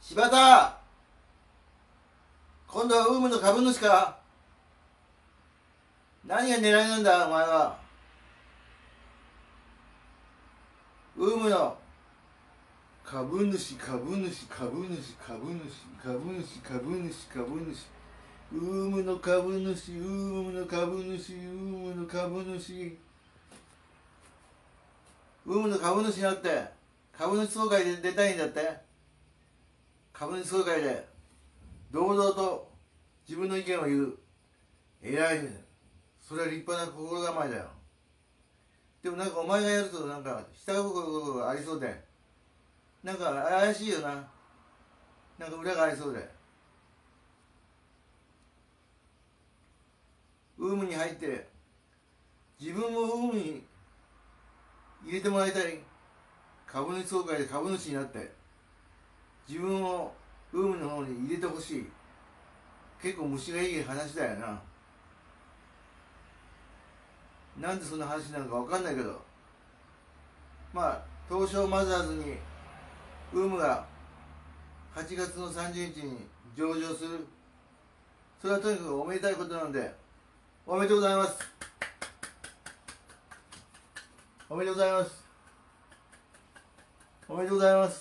柴田、今度はウームの株主か。何が狙いなんだお前は。ウームの株主株主株主株主株主株主株主ウームの株主ウームの株主ウームの株主ウームの株主になって株主総会で出たいんだって。株主総会で堂々と自分の意見を言う。偉いね。それは立派な心構えだよ。でもなんかお前がやるとなんか下心がありそうで、なんか怪しいよな。なんか裏がありそうで。ウームに入って自分もウームに入れてもらいたい。株主総会で株主になって自分をウームの方に入れてほしい。結構虫がいい話だよな。なんでそんな話なのか分かんないけど、まあ東証マザーズにウームが8月の30日に上場する。それはとにかくおめでたいことなので、おめでとうございます。おめでとうございます。おめでとうございます。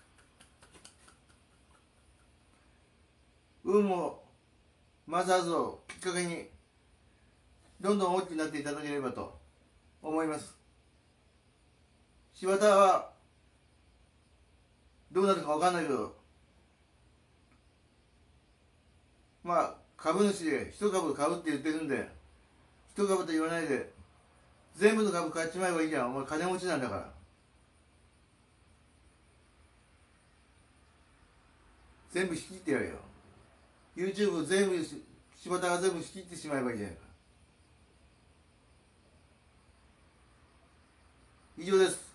ウームをマザーズをきっかけにどんどん大きくなっていただければと思います。柴田はどうなるか分かんないけど、まあ株主で一株買うって言ってるんで、一株と言わないで全部の株買っちまえばいいじゃん。お前金持ちなんだから。全部仕切ってやるよ。 YouTube 全部柴田が全部仕切ってしまえばいいじゃないか。以上です。